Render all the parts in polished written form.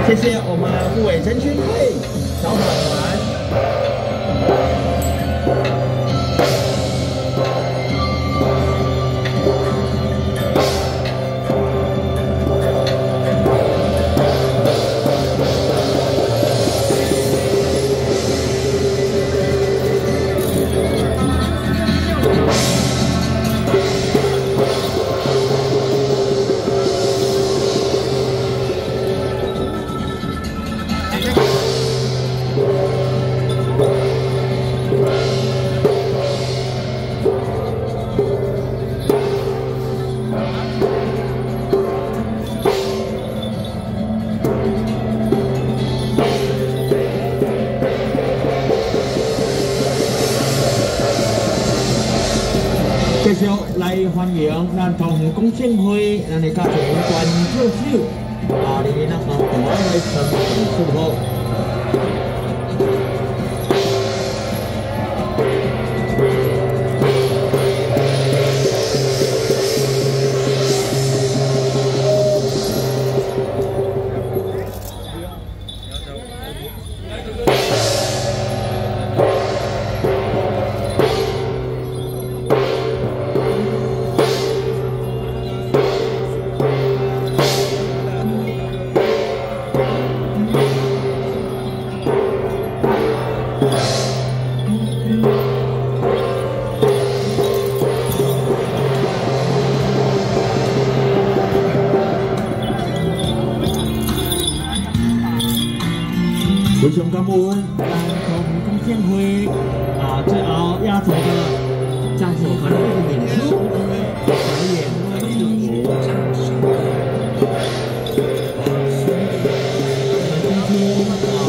谢谢我们护卫真军队小跑团。继续来欢迎咱桃园公证会咱的家庭关照手，你那好可爱的成祝福。非常感恩咱桃园公证会最后压轴的家属团队的演出表演祝福。今天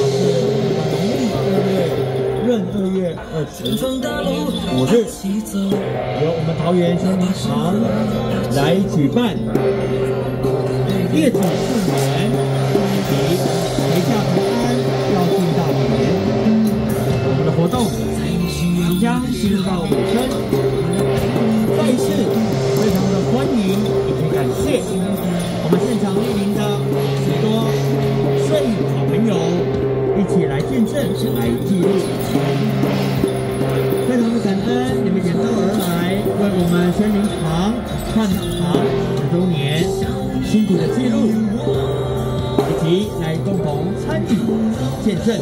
是农历2月25日，由我们桃园森林堂来举办业主4年及陪嫁平安要进大年，我们的活动即将进入到尾声，再一次非常的欢迎以及感谢我们现场莅临的许多摄影好朋友一起来见证来记录，非常的感恩你们远道而来为我们森林堂串场10周年辛苦的记录，以及来共同参与见证。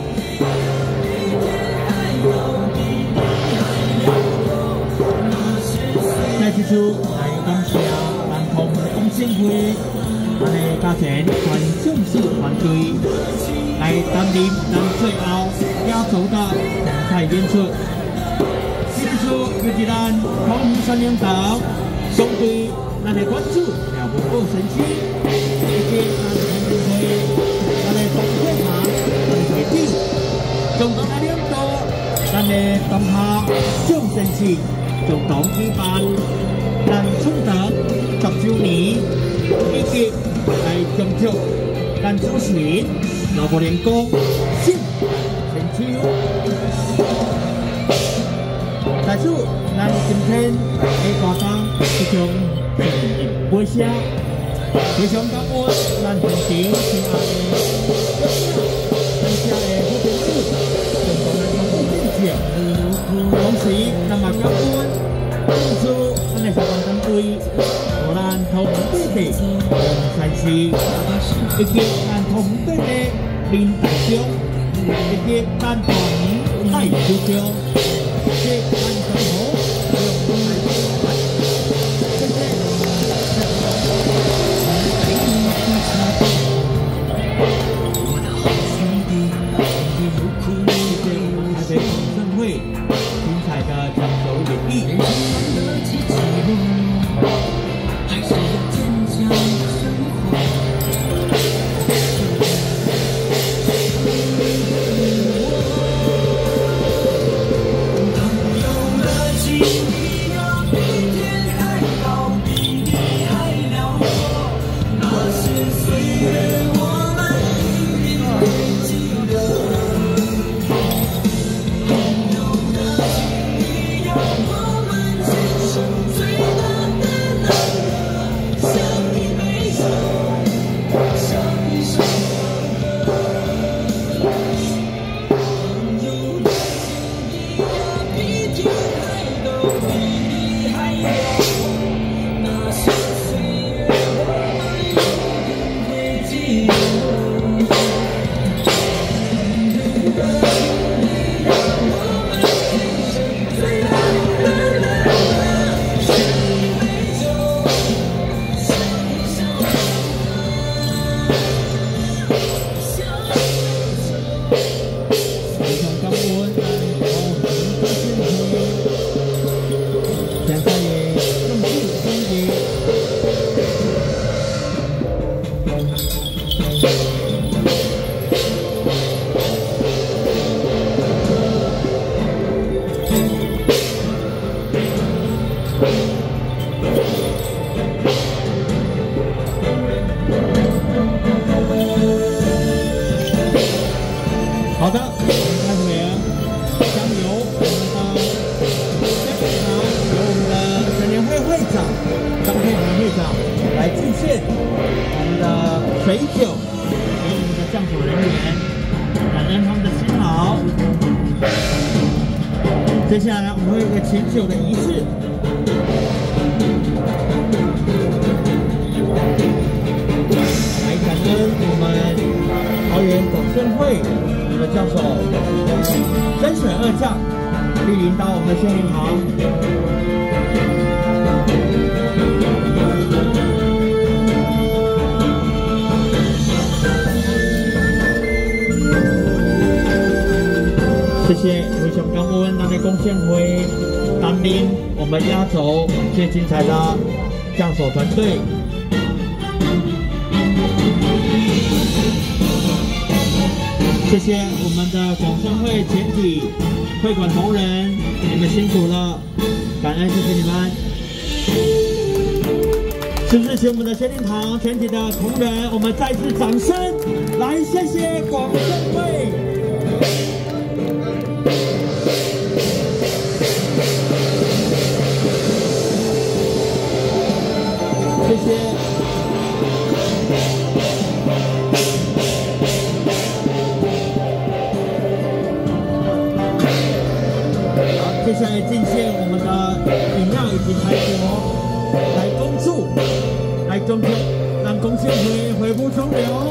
再次来感谢咱桃园公证会咱的家庭全正式团队来担任咱最后压轴的精彩演出。这次就是咱桃园森林堂相对咱的关注了不够神奇，以及咱的公证会咱的董会长、咱的会长，共同来领导咱的同下众神士共同举办咱崇德10周年，以及来恭祝咱主持人老婆联公新春秋。在此，咱今天的大家即将进入尾声，非常感恩咱现场亲爱的咱家的好朋友，共同来共同见证。同时，咱也感恩付出咱的相关单位，互咱桃园本地红山市，以及咱桃园本地林大中，以及咱桃园大球场，以及咱桃园精彩的讲手演绎。 好的，我们开始将由我们的现场由我们的全联会会长张佩涵会长来敬献我们的水酒给我们的将所人员，感恩他们的辛劳。接下来我们会有一个请酒的仪式。来感恩我们桃园广盛会的教授真水二将莅临到我们的献灵堂。谢谢为上感恩咱的贡献会担任我们压轴最精彩的将手团队。谢谢我们的广盛会全体会馆同仁，你们辛苦了，感恩，谢谢你们。是不是请我们的献灵堂全体的同仁，我们再次掌声来谢谢广盛会。谢谢。接下来敬献我们的饮料以及台果来恭祝，来恭祝，让贡献会恢复中流，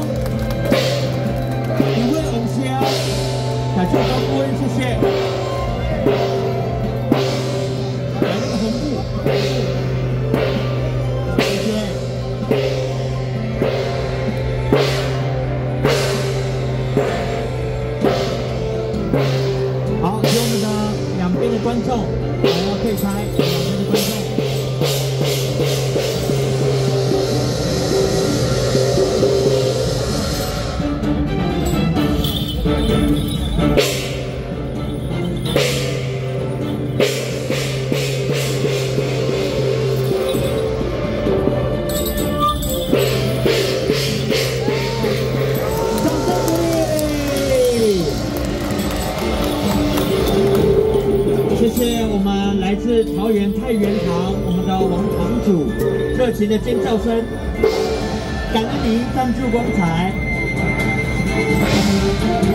一位红香，感谢高顾问，谢谢。来那个红布，谢谢。好，请我们的两边的观众，还要退开，两边的观众。谢谢我们来自桃园太原堂我们的王堂主热情的尖叫声，感恩您赞助光彩。